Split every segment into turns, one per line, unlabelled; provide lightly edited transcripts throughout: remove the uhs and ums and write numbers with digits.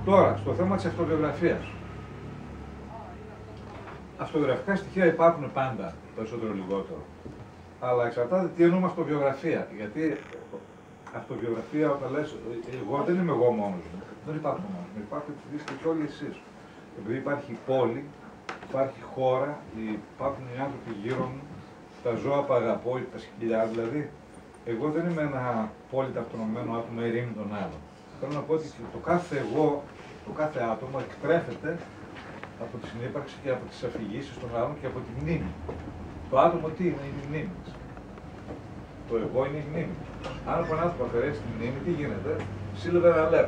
Τώρα, στο θέμα της αυτοβιογραφίας. Αυτοβιογραφικά στοιχεία υπάρχουν πάντα, περισσότερο ή λιγότερο. Αλλά εξαρτάται τι εννοούμε αυτοβιογραφία. Γιατί αυτοβιογραφία, όταν λες, εγώ δεν είμαι εγώ μόνος μου. Δεν υπάρχουν μόνος μου. Υπάρχετε και όλοι εσείς. Επειδή υπάρχει πόλη, υπάρχει χώρα, υπάρχουν οι άνθρωποι γύρω μου, τα ζώα που αγαπώ, τα σκυλιά δηλαδή. Εγώ δεν είμαι ένα απόλυτα αυτονομημένο άτομο ερήμην των άλλων. Θέλω να πω ότι το κάθε εγώ, το κάθε άτομο εκτρέφεται από τη συνύπαρξη και από τις αφηγήσεις των άλλων και από τη μνήμη. Το άτομο τι είναι, είναι η μνήμη. Το εγώ είναι η μνήμη. Αν από έναν άνθρωπο αφαιρέσει τη μνήμη, τι γίνεται, silver alert.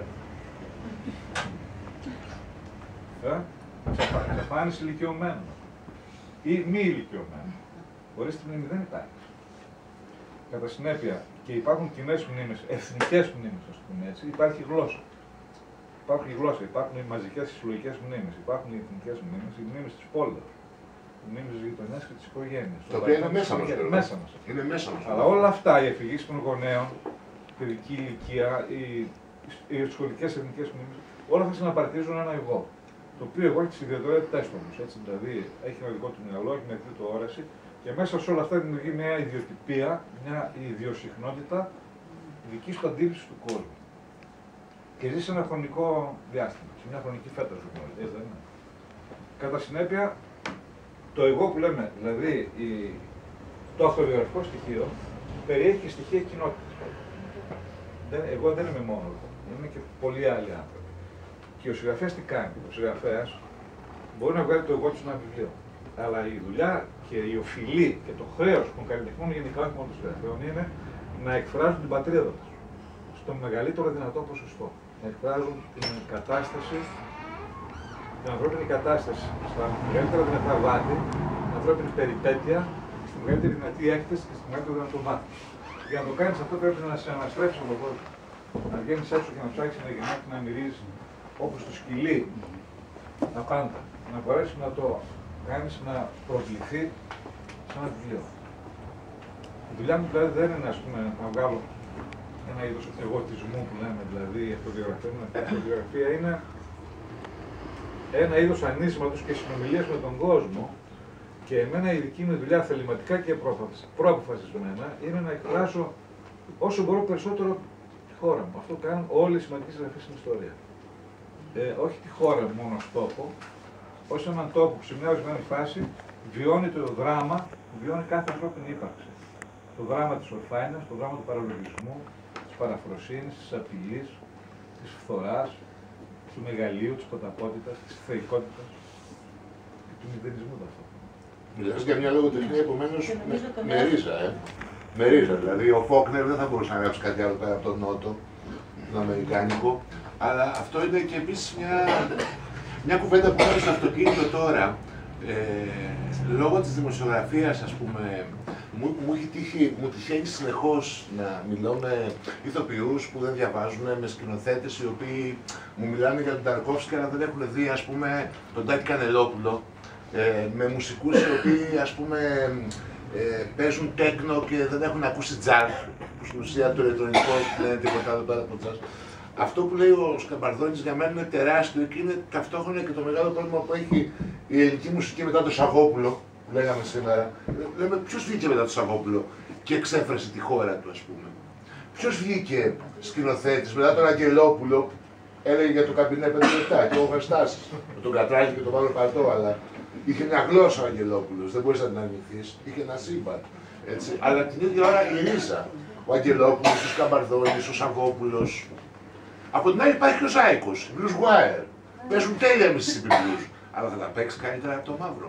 Εξαφάνιση ηλικιωμένων ή μη ηλικιωμένων. Χωρίς τη μνήμη δεν υπάρχει. Κατά συνέπεια, και υπάρχουν κοινές μνήμες, εθνικές μνήμες, ας πούμε έτσι, υπάρχει γλώσσα. Υπάρχει γλώσσα, υπάρχουν οι μαζικές συλλογικές μνήμες, υπάρχουν οι εθνικές μνήμες, οι μνήμες της πόλης, οι μνήμες της γειτονιάς και της οικογένειας.
Το οποίο είναι μέσα μας.
Είναι μέσα μας. Αλλά όλα αυτά, οι αφηγήσεις των γονέων, παιδική ηλικία, οι σχολικές εθνικές μνήμες, όλα αυτά συναπαρτίζουν ένα εγώ. Το οποίο εγώ έχει τις ιδιαιτερότητές του όμως. Έτσι, δηλαδή έχει ένα δικό του μυαλό, έχει μια τρίτη όραση και μέσα σε όλα αυτά δημιουργεί μια ιδιοτυπία, μια ιδιοσυχνότητα δική του αντίληψη του κόσμου. Και ζει σε ένα χρονικό διάστημα, σε μια χρονική φέτα ζωή, δεν είναι. Κατά συνέπεια, το εγώ που λέμε, δηλαδή το αυτοβιογραφικό στοιχείο, περιέχει και στοιχεία κοινότητας. Εγώ δεν είμαι μόνο εγώ, είμαι και πολλοί άλλοι άνθρωποι. Και ο συγγραφέας τι κάνει, ο συγγραφέας μπορεί να βγάλει το εγώ του σε ένα βιβλίο. Αλλά η δουλειά και η οφειλή και το χρέος των καλλιτεχνών, γενικά όχι μόνο των συγγραφέων, είναι να εκφράζουν την πατρίδα τους στο μεγαλύτερο δυνατό ποσοστό. Να εκφράζουν την κατάσταση, την ανθρώπινη κατάσταση στα μεγαλύτερα δυνατά βάθη, την ανθρώπινη περιπέτεια, στη μεγαλύτερη δυνατή έκθεση και στη μεγαλύτερη δυνατό βάθη. Για να το κάνεις αυτό πρέπει να σε αναστρέψεις από τον κόσμο. Να βγαίνεις έξω και να ψάξεις ένα γεννάκι να μυρίζεις όπως το σκυλί, τα πάντα. Να μπορέσεις να το κάνεις να προβληθεί σε ένα βιβλίο. Η δουλειά μου δηλαδή δεν είναι, ας πούμε, να βγάλω ένα είδος εγωτισμού που λέμε, δηλαδή η αυτοβιογραφία. Η αυτοβιογραφία είναι ένα είδος ανήσματος και συνομιλίας με τον κόσμο και εμένα η δική μου δουλειά θεληματικά και προαποφασισμένα είναι να εκφράσω όσο μπορώ περισσότερο τη χώρα μου. Αυτό κάνουν όλοι οι σημαντικοί συγγραφείς στην ιστορία. Όχι τη χώρα μου μόνο ως τόπο, ως έναν τόπο που σε μια ορισμένη φάση βιώνει το δράμα που βιώνει κάθε ανθρώπινη ύπαρξη. Το δράμα της ορφάνειας, το δράμα του παραλογισμού, της παραφροσύνης, της απειλής, της φθοράς, του μεγαλείου, της ποταπότητας, της θεϊκότητας και του μηδενισμού ταυτόχρονα.
Μιλάς για μια λογοτεχνία επομένως με ρίζα, με ρίζα. Δηλαδή ο Φόκνερ δεν θα μπορούσε να γράψει κάτι άλλο πέρα από τον Νότο, τον Αμερικάνικο. Αλλά αυτό είναι και επίσης μια κουβέντα που κάνω στο αυτοκίνητο τώρα. Λόγω της δημοσιογραφίας, ας πούμε, μου τυχαίνει συνεχώς να μιλώ με ηθοποιούς που δεν διαβάζουν, με σκηνοθέτες οι οποίοι μου μιλάνε για τον Ταρκόφσκι αλλά δεν έχουν δει, ας πούμε, τον Τάκη Κανελόπουλο, με μουσικούς οι οποίοι, ας πούμε, παίζουν τέκνο και δεν έχουν ακούσει τζαζ, που στην ουσία το ηλεκτρονικό δεν είναι τίποτα άλλο πέρα από τζαζ. Αυτό που λέει ο Σκαμπαρδόνης για μένα είναι τεράστιο και είναι ταυτόχρονα και το μεγάλο πρόβλημα που έχει η ελληνική μουσική μετά το Σαγόπουλο, που λέγαμε σήμερα. Λέμε ποιος βγήκε μετά το Σαγόπουλο και εξέφρασε τη χώρα του, ας πούμε. Ποιος βγήκε σκηνοθέτης μετά τον Αγγελόπουλο, έλεγε για το καμπινέ 5 λεπτά και ο Βαστάσης, με τον Κατράκη και τον Μάλλον Πατώ, αλλά είχε μια γλώσσα ο Αγγελόπουλος, δεν μπορείς να την αρνηθείς, είχε ένα σύμπαν. Έτσι. Αλλά την ίδια ώρα η ρίζα. Ο Αγγελόπουλος, ο Σκαμπαρδόνης, ο Σαγόπουλος. Από την άλλη υπάρχει και ο Ζάικος, Blues Wire. Παίζουν τέλεια Mississippi Blues, αλλά θα τα παίξει καλύτερα από το μαύρο.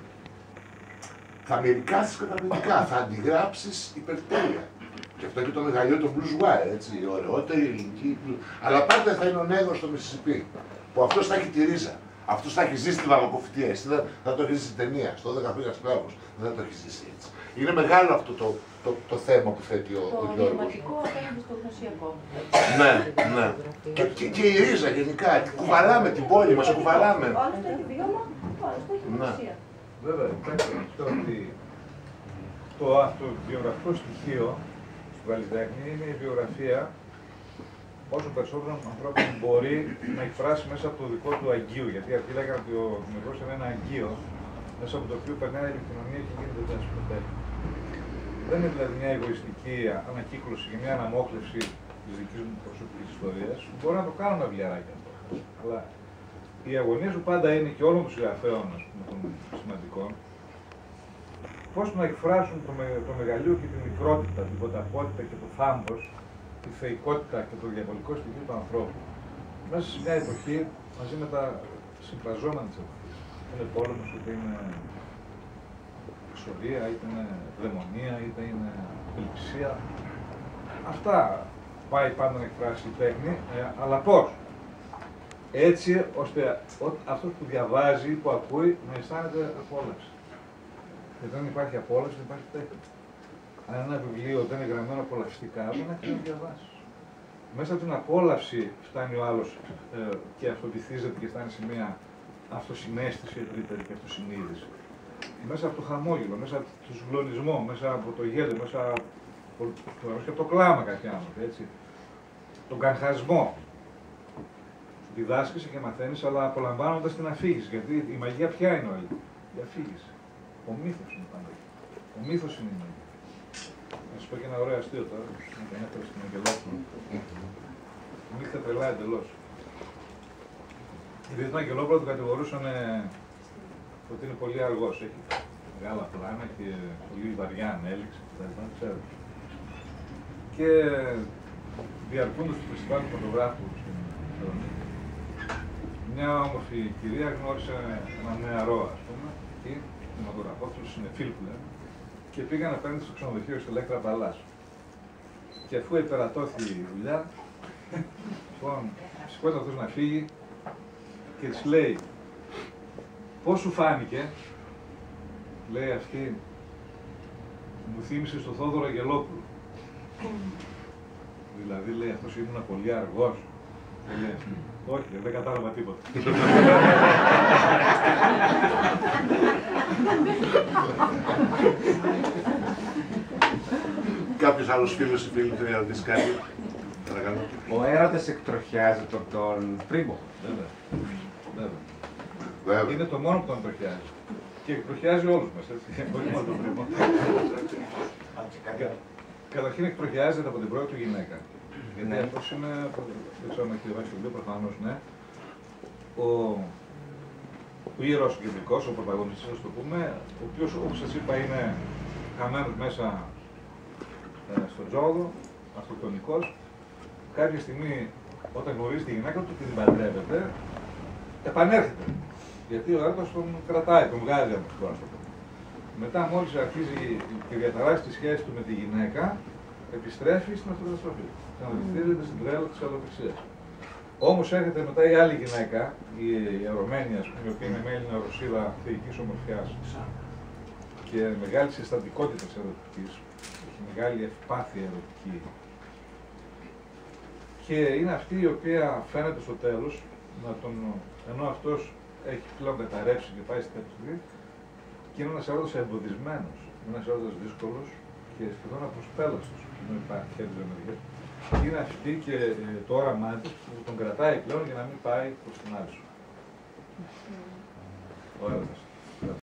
Θα μερικάσεις καταπληκτικά, θα αντιγράψεις υπερτέλεια. Και αυτό και το μεγαλείο το Blues Wire, έτσι, η ωραιότερη ελληνική. Αλλά πάντα θα είναι ο νέγρος στο Mississippi, που αυτός θα έχει τη ρίζα. Αυτός θα έχει ζήσει τη βαγοκοφητεία, εσύ θα το έχει ζήσει στην ταινία, στο 12 πήγα σκλάβος, δεν θα το έχει ζήσει έτσι. Είναι μεγάλο αυτό το θέμα που θέτει ο Γιώργος. Το
νοηματικό απέναντι στο γνωσιακό.
Ναι, ναι. Και η ρίζα γενικά, κουβαλάμε την πόλη μας, κουβαλάμε.
Ο άλλος το έχει βίωμα, ο άλλος το έχει γνωσία.
Βέβαια, υπάρχει αυτό ότι το αυτοβιογραφικό στοιχείο στην καλλιτέχνη είναι η βιογραφία όσο περισσότερο ανθρώπων μπορεί να εκφράσει μέσα από το δικό του αγγείο. Γιατί αυτοί λέγανε ότι ο δημιουργός είναι ένα αγγείο, μέσα από το οποίο περνάει η επικοινωνία και γίνεται δέσποτα. Δεν είναι δηλαδή μια εγωιστική ανακύκλωση και μια αναμόχλευση της δικής μου προσωπικής ιστορίας. Μπορεί να το κάνουν τα βιβλιαράκια αυτό. Αλλά η αγωνία σου πάντα είναι και όλων των συγγραφέων των σημαντικών, πώς να εκφράσουν το μεγαλείο και τη μικρότητα, την ποταπότητα και το θάμπος, τη θεϊκότητα και το διαβολικό στοιχείο του ανθρώπου. Μέσα σε μια εποχή, μαζί με τα συμφραζόμενα της εποχής. Είναι πόλεμος, είτε είναι εξορία, είτε είναι δαιμονία, είτε είναι απελπισία. Αυτά πάει πάντα να εκφράσει η τέχνη, αλλά πώς. Έτσι, ώστε αυτός που διαβάζει, που ακούει, να αισθάνεται απόλαυση. Γιατί δεν υπάρχει απόλαυση, δεν υπάρχει τέχνη. Αν ένα βιβλίο δεν είναι γραμμένο απολαυστικά, δεν έχει να διαβάσει. Μέσα από την απόλαυση φτάνει ο άλλος και αυτοβυθίζεται και φτάνει σε μια αυτοσυναίσθηση ευρύτερη και αυτοσυνείδηση. Μέσα από το χαμόγελο, μέσα από το συγκλονισμό, μέσα από το γέλιο, μέσα από το κλάμα κάποιοι άνθρωποι, έτσι. Τον καγχασμό. Διδάσκεσαι και μαθαίνεις, αλλά απολαμβάνοντας την αφήγηση. Γιατί η μαγεία ποια είναι όλη? Η αφήγηση. Ο μύθος είναι πάντα. Ο μύθος είναι η μαγεία. Να σου πω και ένα ωραίο αστείο τώρα, να τον έφερα στην Αγγελόπουλο. Η μύθα τρελά εντελώς. Γιατί τον Αγγελόπουλο τον κατηγορούσαν ότι είναι πολύ αργός. Έχει μεγάλα πλάνα και πολύ βαριά ανέλυξη κτλ. Ξέρω. Και διαρκούντας το φεστιβάλ του φωτογράφου στην Θεσσαλονίκη, μια όμορφη κυρία γνώρισε έναν νεαρό, ας πούμε, εκεί, κινηματογραφό, του συνεφίλ που λένε, και πήγαν απέναντι στο ξενοδοχείο στο Λέκτρα Παλάς. Και αφού υπερατώθη η δουλειά, λοιπόν, σηκώται αυτός να φύγει και της λέει, πώς σου φάνηκε? Λέει αυτή, μου θύμισε στο Θόδωρο Αγγελόπουλο. Δηλαδή, λέει, αυτός ήμουν πολύ αργός. Λέει, όχι, δεν κατάλαβα τίποτα.
Κάποιος άλλος φίλος ή φίλη θέλει να ρωτήσει κάτι? Παρακαλώ.
Ο έρωτας εκτροχιάζει τον πρίμο.
Βέβαια.
Είναι το μόνο που τον εκτροχιάζει. Και εκτροχιάζει όλους μας, έτσι. Όχι μόνο τον πρίμο. Καταρχήν εκτροχιάζεται από την πρώτη του γυναίκα. Γιατί αυτός είναι, δεν ξέρω αν έχει διαβάσει το βιβλίο, προφανώς ναι, ο ήρωας ο κεντρικός, ο πρωταγωνιστής, ας το πούμε, ο οποίος, όπως σας είπα, είναι χαμένος μέσα στον τζόγο, αυτοκτονικός. Κάποια στιγμή, όταν γνωρίζει τη γυναίκα του και την παντρεύεται, επανέρχεται. Γιατί ο έρωτας τον κρατάει, τον βγάζει από αυτό, ας το πούμε. Μετά, μόλις αρχίζει και διαταράσσει τη σχέση του με τη γυναίκα, επιστρέφει στην αυτοκαταστροφή. Ξαναδυθίζεται στην τρέλα της αλλοδεξίας. Όμως έρχεται μετά η άλλη γυναίκα, η Ερωμένη, ας πούμε, η οποία είναι μέλη νεορωσίδα θεϊκής ομορφιάς και μεγάλης αισθαντικότητας ερωτικής, έχει μεγάλη ευπάθεια ερωτική. Και είναι αυτή η οποία φαίνεται στο τέλος, ενώ αυτός έχει πλέον καταρρεύσει και πάει στην καταστροφή, και είναι ένας έρωτας εμποδισμένος, ένας έρωτας δύσκολος και σχεδόν απροσπέλαστος, δεν υπάρχει χέρι μερικές. Είναι αυτή και το όραμά της που τον κρατάει πλέον για να μην πάει προς την άλλη σου. Ο έρωτας.